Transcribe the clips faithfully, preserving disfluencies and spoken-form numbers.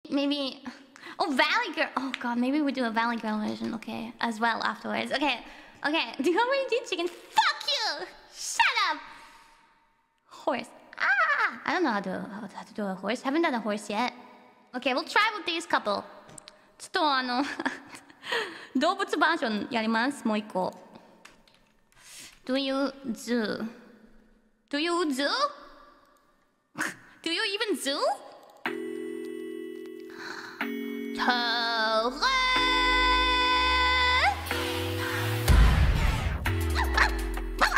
maybe... Oh, Valley Girl. Oh god, maybe we do a Valley Girl version, okay, as well afterwards. Okay, okay. Do you already do chicken? Fuck you! Shut up! Horse. Ah! I don't know how to, how to do a horse. Haven't done a horse yet. Okay, we'll try with these couple. ちょっとあの動物バージョンやります。もう一個。Do you zoo? Do you zoo? Do you even zoo?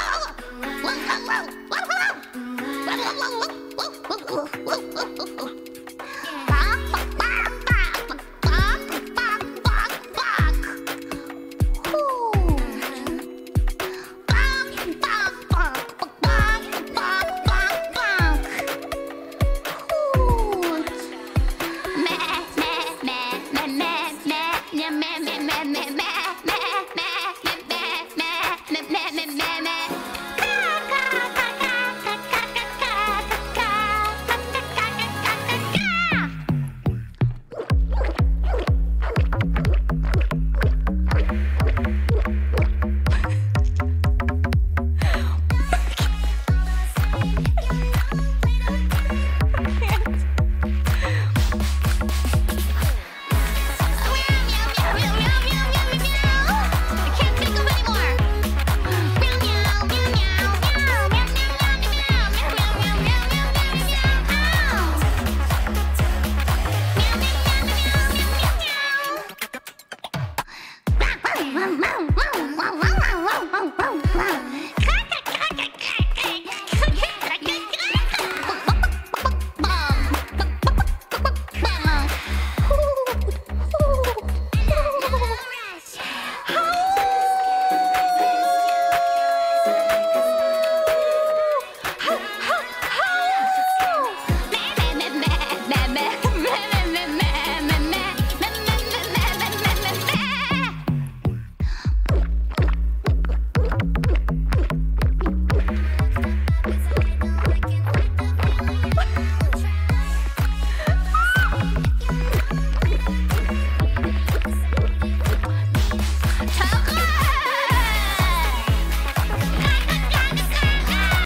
Turret!